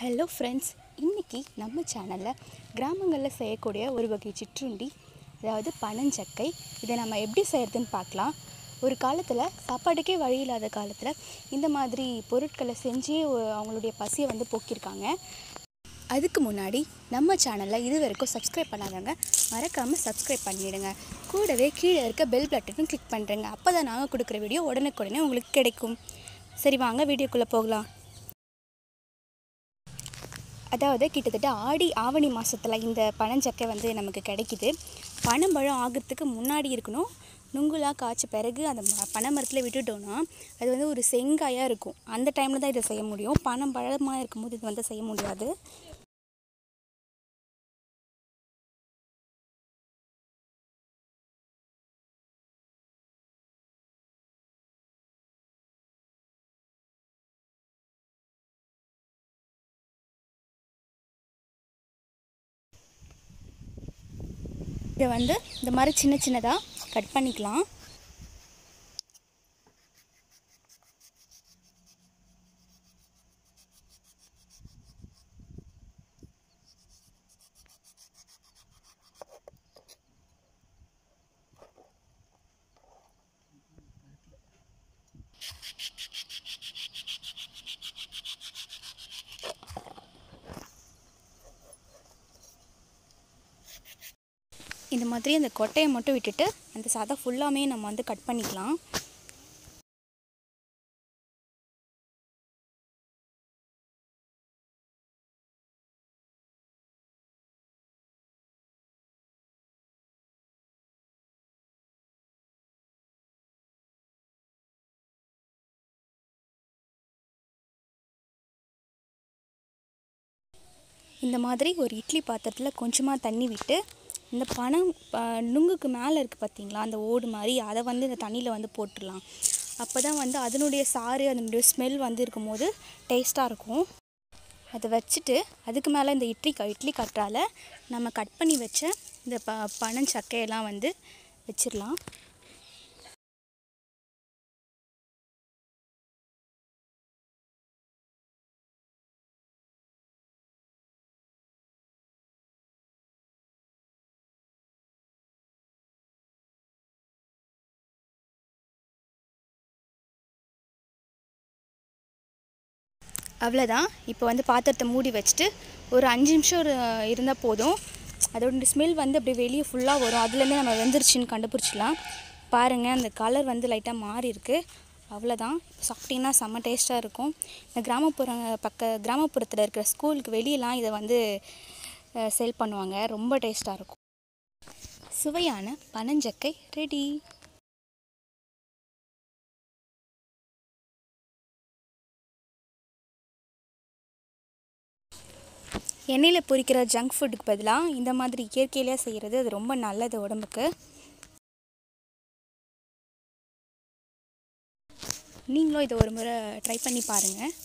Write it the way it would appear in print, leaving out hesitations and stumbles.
Hello friends, இன்றைக்கி நம்ம சேனலில் கிராமங்களில் செய்யக்கூடிய ஒரு வகை சிற்றுண்டி, அதாவது பனஞ்சக்கை. இதை நம்ம எப்படி செய்கிறதுன்னு பார்க்கலாம். ஒரு காலத்தில் சாப்பாட்டுக்கே வழி இல்லாத காலத்தில் இந்த மாதிரி பொருட்களை செஞ்சு அவங்களுடைய பசியை போக்கியிருக்காங்க. அதுக்கு முன்னாடி நம்ம சேனலில் இது வரைக்கும் சப்ஸ்கிரைப் பண்ணாதவங்க மறக்காமல் சப்ஸ்கிரைப் பண்ணிவிடுங்க. கூடவே கீழே இருக்க பெல் பட்டனும் கிளிக் பண்ணுறேங்க. அப்போ தான் நாங்கள் கொடுக்குற வீடியோ உடனுக்குடனே உங்களுக்கு கிடைக்கும். சரி, வாங்க வீடியோக்குள்ளே போகலாம். அதாவது கிட்டத்தட்ட ஆவணி மாதத்தில் இந்த பனஞ்சக்கை நமக்கு கிடைக்கிது. பனம்பழம் ஆகிறதுக்கு முன்னாடி இருக்கணும். நுங்குலாம் காய்ச்ச பிறகு அந்த பனைமரத்தில் விட்டுட்டோன்னா அது ஒரு செங்காயாக இருக்கும். அந்த டைமில் தான் இதை செய்ய முடியும். பனம்பழமாக இருக்கும்போது இது செய்ய முடியாது. இதை இந்த மாதிரி சின்ன சின்னதாக கட் பண்ணிக்கலாம். இந்த மாதிரி அந்த கொட்டையை மட்டும் விட்டுட்டு அந்த சாதம் ஃபுல்லாமே நம்ம கட் பண்ணிக்கலாம். இந்த மாதிரி ஒரு இட்லி பாத்திரத்தில் கொஞ்சமாக தண்ணி விட்டு இந்த நுங்குக்கு மேலே இருக்குது பார்த்தீங்களா, அந்த ஓடு மாதிரி, அதை இந்த தண்ணியில் போட்டுடலாம். அப்போ தான் அதனுடைய சாறு, அதனுடைய ஸ்மெல் இருக்கும்போது டேஸ்ட்டாக இருக்கும். அதை வச்சுட்டு அதுக்கு மேலே இந்த இட்லி கற்றால் நம்ம கட் பண்ணி வச்ச இந்த பனஞ்சக்கையெல்லாம் வச்சிடலாம். அவ்வளோதான். இப்போ பாத்திரத்தை மூடி வச்சுட்டு ஒரு 5 நிமிஷம் இருந்தால் போதும். அதோட ஸ்மெல் அப்படியே வெளியே ஃபுல்லாக வரும். அதுலேருந்து நம்ம வெந்துருச்சுன்னு கண்டுபிடிச்சிடலாம். பாருங்கள், அந்த கலர் லைட்டாக மாறி இருக்குது. அவ்வளோதான். சாப்பிட்டிங்கன்னா செம்ம டேஸ்ட்டாக இருக்கும். இந்த கிராமப்புறத்தில் இருக்கிற ஸ்கூலுக்கு வெளியெலாம் இதை சேல் பண்ணுவாங்க. ரொம்ப டேஸ்ட்டாக இருக்கும். சுவையான பனஞ்சக்கை ரெடி. எண்ணெயில் பொரிக்கிற ஜங்க் ஃபுட்டுக்கு பதிலாக இந்த மாதிரி இயற்கையிலே செய்கிறது அது ரொம்ப நல்லது உடம்புக்கு. நீங்களும் இதை ஒரு முறை ட்ரை பண்ணி பாருங்கள்.